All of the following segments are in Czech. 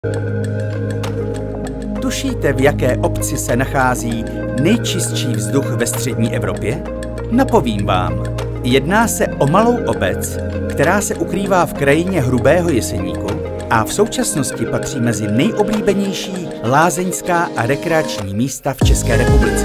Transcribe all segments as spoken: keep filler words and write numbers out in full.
Tušíte, v jaké obci se nachází nejčistší vzduch ve střední Evropě? Napovím vám. Jedná se o malou obec, která se ukrývá v krajině Hrubého Jeseníku a v současnosti patří mezi nejoblíbenější lázeňská a rekreační místa v České republice.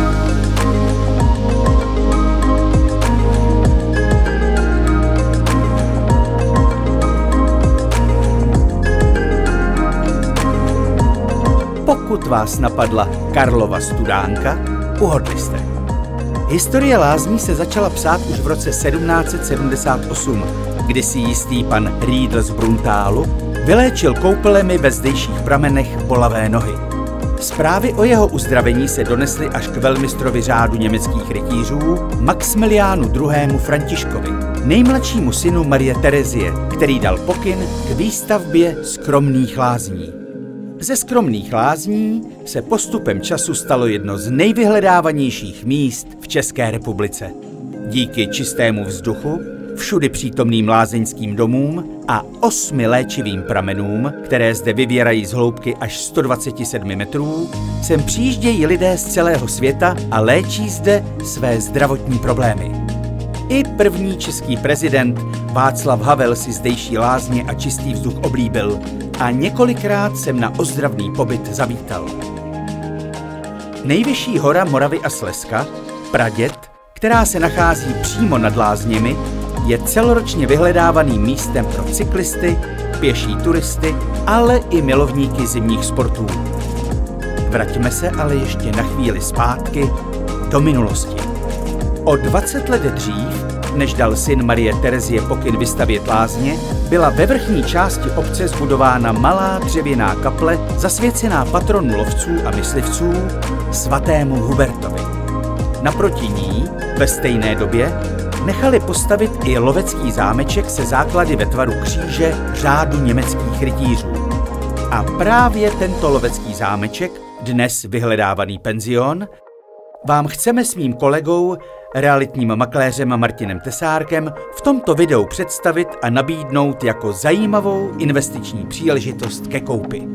Pokud vás napadla Karlova Studánka, uhodli jste. Historie lázní se začala psát už v roce sedmnáct set sedmdesát osm, kdy si jistý pan Riedl z Bruntálu vyléčil koupelemi ve zdejších pramenech bolavé nohy. Zprávy o jeho uzdravení se donesly až k velmistrovi řádu německých rytířů Maxmiliánu druhému. Františkovi, nejmladšímu synu Marie Terezie, který dal pokyn k výstavbě skromných lázní. Ze skromných lázní se postupem času stalo jedno z nejvyhledávanějších míst v České republice. Díky čistému vzduchu, všudy přítomným lázeňským domům a osmi léčivým pramenům, které zde vyvěrají z hloubky až sto dvacet sedm metrů, sem přijíždějí lidé z celého světa a léčí zde své zdravotní problémy. I první český prezident Václav Havel si zdejší lázně a čistý vzduch oblíbil a několikrát sem na ozdravný pobyt zavítal. Nejvyšší hora Moravy a Slezska, Praděd, která se nachází přímo nad lázněmi, je celoročně vyhledávaným místem pro cyklisty, pěší turisty, ale i milovníky zimních sportů. Vraťme se ale ještě na chvíli zpátky do minulosti. O dvacet let dřív, než dal syn Marie Terezie pokyn vystavět lázně, byla ve vrchní části obce zbudována malá dřevěná kaple zasvěcená patronu lovců a myslivců svatému Hubertovi. Naproti ní, ve stejné době, nechali postavit i lovecký zámeček se základy ve tvaru kříže řádu německých rytířů. A právě tento lovecký zámeček, dnes vyhledávaný penzion, vám chceme s mým kolegou, realitním makléřem Martinem Tesárkem, v tomto videu představit a nabídnout jako zajímavou investiční příležitost ke koupi.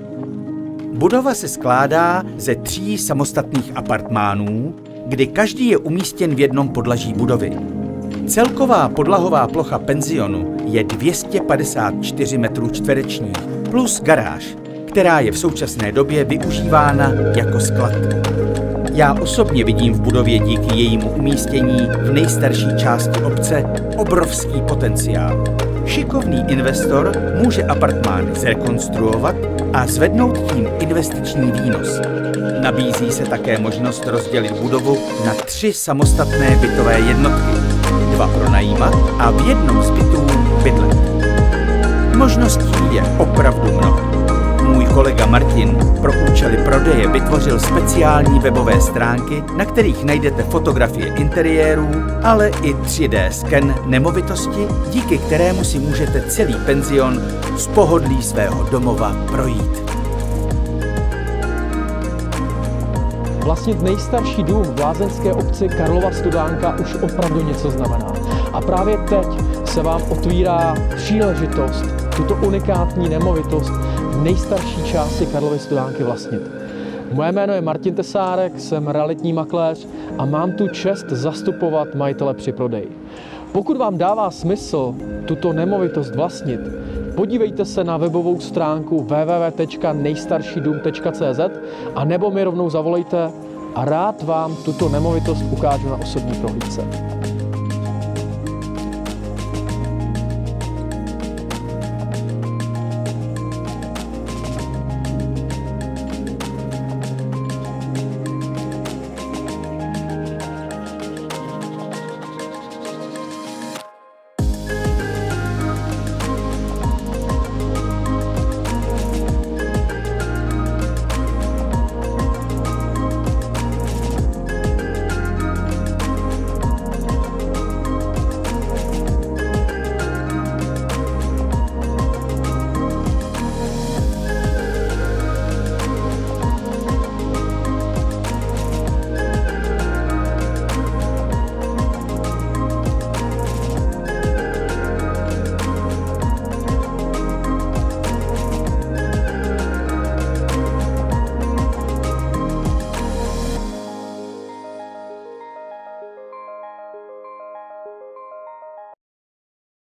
Budova se skládá ze tří samostatných apartmánů, kdy každý je umístěn v jednom podlaží budovy. Celková podlahová plocha penzionu je dvě stě padesát čtyři metrů čtverečních plus garáž, která je v současné době využívána jako sklad. Já osobně vidím v budově díky jejímu umístění v nejstarší části obce obrovský potenciál. Šikovný investor může apartmány zrekonstruovat a zvednout tím investiční výnos. Nabízí se také možnost rozdělit budovu na tři samostatné bytové jednotky, dva pronajímat a v jednom z bytů bydlet. Možností je opravdu mnoho. Můj kolega Martin pro účely prodeje vytvořil speciální webové stránky, na kterých najdete fotografie interiérů, ale i tři dé sken nemovitosti, díky kterému si můžete celý penzion z pohodlí svého domova projít. Vlastnit nejstarší dům v lázeňské obci Karlova Studánka už opravdu něco znamená. A právě teď se vám otvírá příležitost tuto unikátní nemovitost v nejstarší části Karlovy Studánky vlastnit. Moje jméno je Martin Tesárek, jsem realitní makléř a mám tu čest zastupovat majitele při prodeji. Pokud vám dává smysl tuto nemovitost vlastnit, podívejte se na webovou stránku w w w tečka nejstarší dům tečka c z a nebo mi rovnou zavolejte a rád vám tuto nemovitost ukážu na osobní prohlídce.